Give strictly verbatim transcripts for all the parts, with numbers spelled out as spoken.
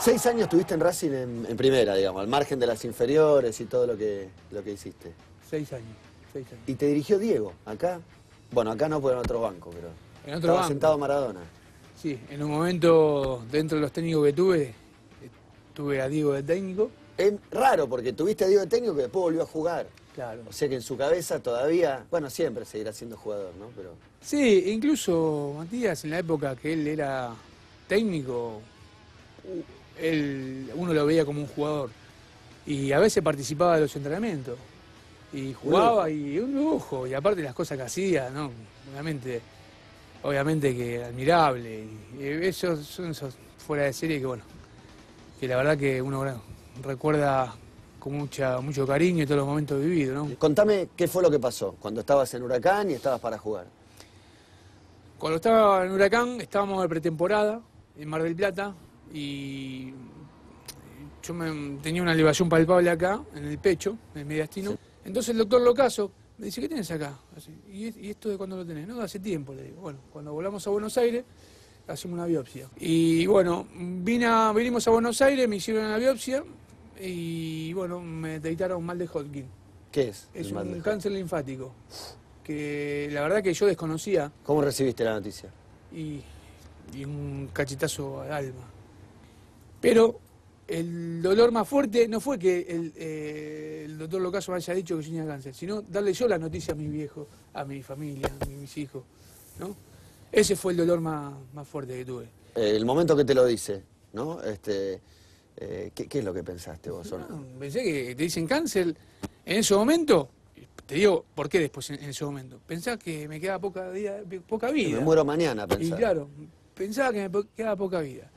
Seis años tuviste en Racing en, en primera, digamos, al margen de las inferiores y todo lo que, lo que hiciste. Seis años, seis años. Y te dirigió Diego, acá. Bueno, acá no, porque en otro banco, pero En otro estaba banco. sentado Maradona. Sí, en un momento, dentro de los técnicos que tuve, tuve a Diego de técnico. Es raro, porque tuviste a Diego de técnico que después volvió a jugar. Claro. O sea que en su cabeza todavía, bueno, siempre seguirá siendo jugador, ¿no? Pero Sí, incluso Matías, en la época que él era técnico, él, uno lo veía como un jugador. Y a veces participaba de los entrenamientos. Y jugaba y un lujo. Y aparte las cosas que hacía, ¿no? Obviamente, obviamente que admirable. Y esos son esos fuera de serie que, bueno, que la verdad que uno recuerda con mucha, mucho cariño y todos los momentos vividos, ¿no? contame qué fue lo que pasó cuando estabas en Huracán y estabas para jugar. Cuando estaba en Huracán, estábamos de pretemporada en Mar del Plata y yo me, tenía una elevación palpable acá, en el pecho, en el mediastino. Sí. Entonces el doctor Locaso me dice, ¿qué tienes acá? Así, ¿Y, ¿Y esto de cuándo lo tenés? No, hace tiempo, le digo. Bueno, cuando volamos a Buenos Aires, hacemos una biopsia. Y bueno, vine a, vinimos a Buenos Aires, me hicieron una biopsia y bueno, me detectaron mal de Hodgkin. ¿Qué es? Es un cáncer linfático, que la verdad que yo desconocía. ¿Cómo recibiste la noticia? Y, y un cachetazo al alma. Pero el dolor más fuerte no fue que el, eh, el doctor Locaso me haya dicho que yo tenía cáncer, sino darle yo la noticia a mis viejos, a mi familia, a mis hijos, ¿no? Ese fue el dolor más, más fuerte que tuve. Eh, el momento que te lo dice, ¿no? Este, eh, ¿qué, ¿Qué es lo que pensaste vos? No, pensé que te dicen cáncer en ese momento. Te digo, ¿por qué después en, en ese momento? Pensaba que me quedaba poca, vida, poca vida. Que me muero mañana, pensaba. Y claro, pensaba que me quedaba poca vida.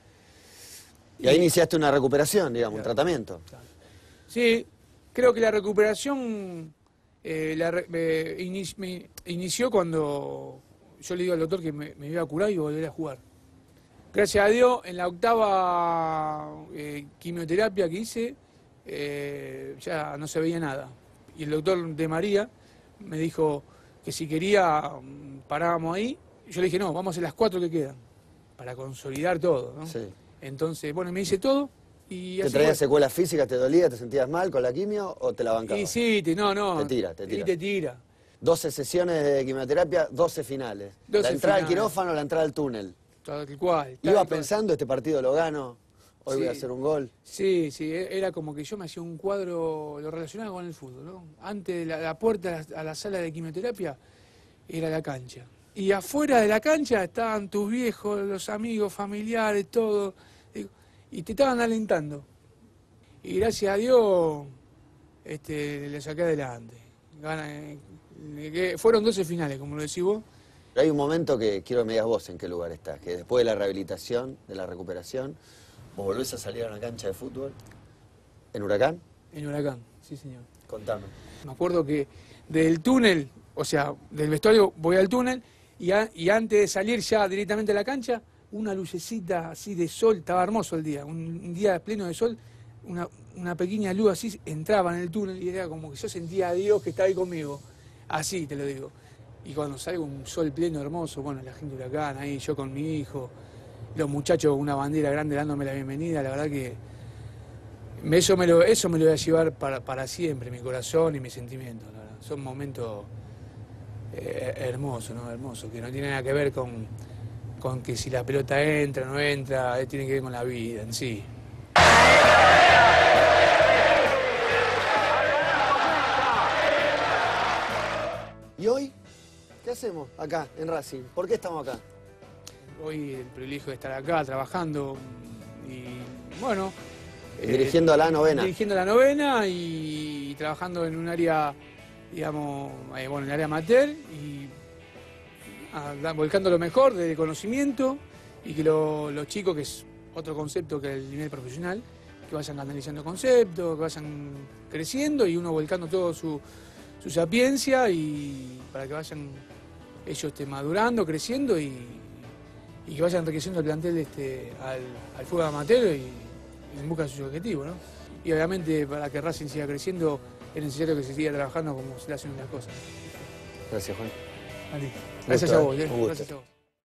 Y ahí iniciaste una recuperación, digamos, claro, un tratamiento. Claro. Sí, creo que la recuperación eh, la, eh, inici, me inició cuando yo le digo al doctor que me, me iba a curar y volver a jugar. Gracias a Dios, en la octava eh, quimioterapia que hice, eh, ya no se veía nada. Y el doctor de María me dijo que si quería parábamos ahí. Yo le dije, no, vamos a hacer las cuatro que quedan, para consolidar todo, ¿no? Sí. Entonces, bueno, me hice todo y... ¿Te traías secuelas físicas, te dolía, te sentías mal con la quimio o te la bancabas? Y sí, te, no, no. Te tira, te tira. Y te tira. doce sesiones de quimioterapia, doce finales. doce la entrada finales. al quirófano, la entrada al túnel. Tal cual. Iba tal pensando, cual. Este partido lo gano, hoy sí. Voy a hacer un gol. Sí, sí, era como que yo me hacía un cuadro, lo relacionaba con el fútbol, ¿no? Antes de la, la puerta a la, a la sala de quimioterapia era la cancha. Y afuera de la cancha estaban tus viejos, los amigos, familiares, todo. Y te estaban alentando. Y gracias a Dios este, le saqué adelante. Gana, eh, fueron doce finales, como lo decís vos. Pero hay un momento que quiero que me digas vos en qué lugar estás, que después de la rehabilitación, de la recuperación, vos volvés a salir a una cancha de fútbol. ¿En Huracán? En Huracán, sí señor. Contame. Me acuerdo que del túnel, o sea, del vestuario voy al túnel y, a, y antes de salir ya directamente a la cancha, una lucecita así de sol, estaba hermoso el día, un, un día pleno de sol, una, una pequeña luz así entraba en el túnel y era como que yo sentía a Dios que estaba ahí conmigo, así te lo digo. Y cuando salgo un sol pleno, hermoso, bueno, la gente de Huracán ahí, yo con mi hijo, los muchachos con una bandera grande dándome la bienvenida, la verdad que eso me lo, eso me lo voy a llevar para, para siempre, mi corazón y mis sentimientos, la verdad. Son momentos eh, hermosos, ¿no? Hermosos, que no tienen nada que ver con... con que si la pelota entra o no entra, tiene que ver con la vida en sí. ¿Y hoy? ¿Qué hacemos acá, en Racing? ¿Por qué estamos acá? Hoy el privilegio de estar acá, trabajando y, bueno... Y dirigiendo eh, a la novena. Dirigiendo a la novena y, y trabajando en un área, digamos, eh, bueno, en el área amateur y... A, volcando lo mejor del conocimiento y que lo, los chicos, que es otro concepto que el nivel profesional, que vayan analizando conceptos, que vayan creciendo y uno volcando todo su, su sapiencia y para que vayan ellos este, madurando, creciendo y, y que vayan enriqueciendo el plantel este, al, al fútbol amateur y, y en busca de sus objetivos, ¿no? Y obviamente para que Racing siga creciendo es necesario que se siga trabajando como se le hacen las cosas. Gracias, Juan. Vale. Gracias a vos, ¿eh? Gracias a vos.